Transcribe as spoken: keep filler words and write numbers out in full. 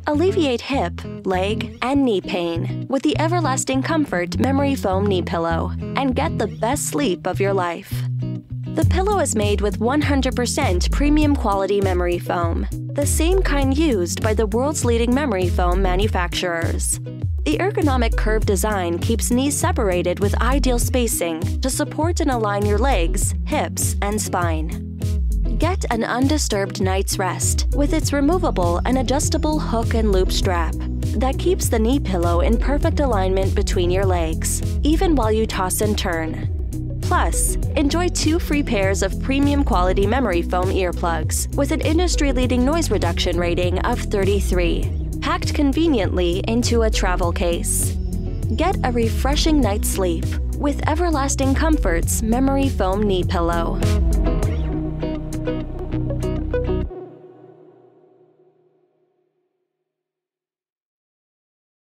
Alleviate hip, leg, and knee pain with the Everlasting Comfort Memory Foam Knee Pillow and get the best sleep of your life. The pillow is made with one hundred percent premium quality memory foam, the same kind used by the world's leading memory foam manufacturers. The ergonomic curved design keeps knees separated with ideal spacing to support and align your legs, hips, and spine. Get an undisturbed night's rest with its removable and adjustable hook and loop strap that keeps the knee pillow in perfect alignment between your legs, even while you toss and turn. Plus, enjoy two free pairs of premium quality memory foam earplugs with an industry-leading noise reduction rating of thirty-three, packed conveniently into a travel case. Get a refreshing night's sleep with Everlasting Comfort's Memory Foam Knee Pillow.